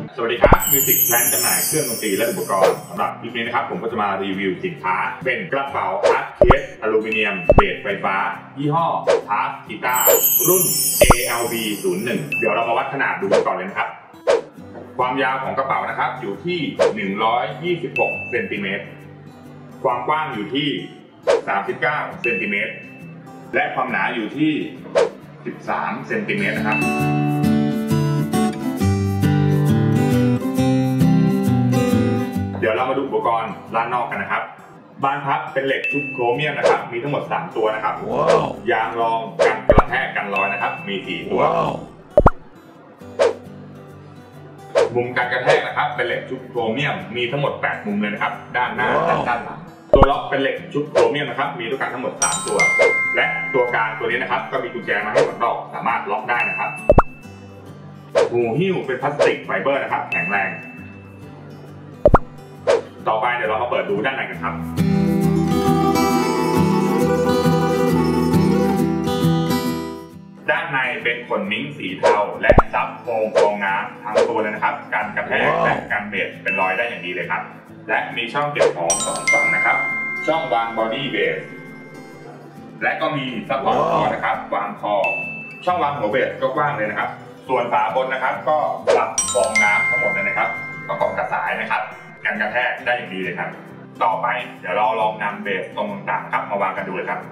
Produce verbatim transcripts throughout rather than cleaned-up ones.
สวัสดีครับมิวสิกแพลนจำหน่ายเครื่องดนตรีและอุปกรณ์สำหรับคลิปนี้นะครับผมก็จะมารีวิวสินค้าเป็นกระเป๋าอาร์ตเคสอลูมิเนียมเบสไฟฟ้ายี่ห้อทาร์สกีตาร์รุ่น เอ แอล บี ศูนย์หนึ่ง เดี๋ยวเรามาวัดขนาดดูกันก่อนเลยนะครับความยาวของกระเป๋านะครับอยู่ที่หนึ่งร้อยยี่สิบหกเซนติเมตรความกว้างอยู่ที่สามสิบเก้าเซนติเมตรและความหนาอยู่ที่สิบสามเซนติเมตรนะครับเดี๋ยวเรามาดูอุปกรณ์ด้านนอกกันนะครับบานพับเป็นเหล็กชุบโครเมียมนะครับมีทั้งหมดสามตัวนะครับ wow. ยางรองกันกระแทกกันรอยนะครับมีสี่ตัว wow. มุมการกระแทกนะครับเป็นเหล็กชุบโครเมียมมีทั้งหมดแปดมุมเลยนะครับด้านหน้า wow. และด้านหลังตัวล็อกเป็นเหล็กชุบโครเมียมนะครับมีด้วยกันทั้งหมดสามตัวและตัวกลางตัวนี้นะครับก็มีกุญแจมาให้สองดอกสามารถล็อกได้นะครับหูหิ้วเป็นพลาสติกไฟเบอร์นะครับแข็งแรงต่อไปเดี๋ยวเรามาเปิดดูด้านในกันครับด้านในเป็นขนมิ้งสีเทาและซับโฟมกรองน้ำทั้งตัวเลยนะครับกันกระแทกและกันเบสเป็นรอยได้อย่างดีเลยครับและมีช่องเก็บของสองฝั่งนะครับช่องวางบอดี้เบสและก็มีซัพพอร์ตคอนะครับวางคอช่องวางหัวเบสก็กว้างเลยนะครับส่วนฝาบนนะครับก็รับฟองน้ำทั้งหมดเลยนะครับประกอบกับสายนะครับกันกระแทกได้อย่างดีเลยครับต่อไปเดี๋ยวเราลองนำเบสตรงต่างๆครับมาวางกันดูเลยครับ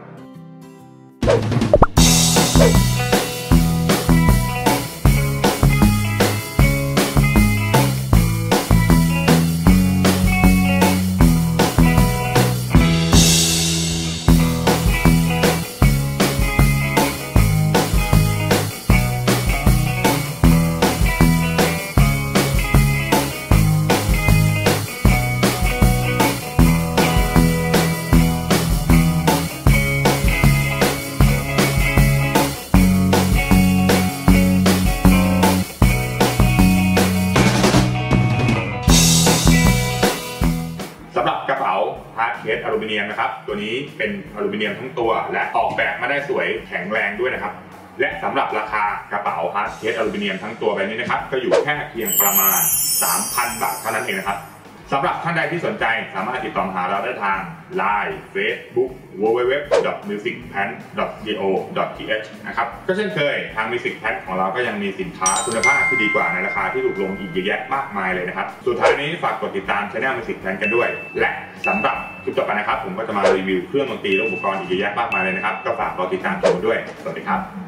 สำหรับกระเป๋าฮาร์ดเคสอลูมิเนียมนะครับตัวนี้เป็นอลูมิเนียมทั้งตัวและออกแบบมาได้สวยแข็งแรงด้วยนะครับและสำหรับราคากระเป๋าฮาร์ดเคสอลูมิเนียมทั้งตัวแบบนี้นะครับก็อยู่แค่เพียงประมาณ สามพัน บาทเท่านั้นเองนะครับสำหรับท่านใดที่สนใจสามารถติดต่อหาเราได้ทาง ไลน์ เฟซบุ๊ก ดับเบิลยู ดับเบิลยู ดับเบิลยู ดอท มิวสิกแพลน ดอท ซี โอ ดอท ที เอช นะครับก็เช่นเคยทาง Music Plan ของเราก็ยังมีสินค้าคุณภาพที่ดีกว่าในราคาที่ถูกลงอีกเยอะแยะมากมายเลยนะครับสุดท้ายนี้ฝากกดติดตาม Channel Music Plan กันด้วยและสำหรับคลิปต่อไปนะครับผมก็จะมารีวิวเครื่องดนตรีและอุปกรณ์อีกเยอะแยะมากมายเลยนะครับก็ฝากรอติดตามชมด้วยสวัสดีครับ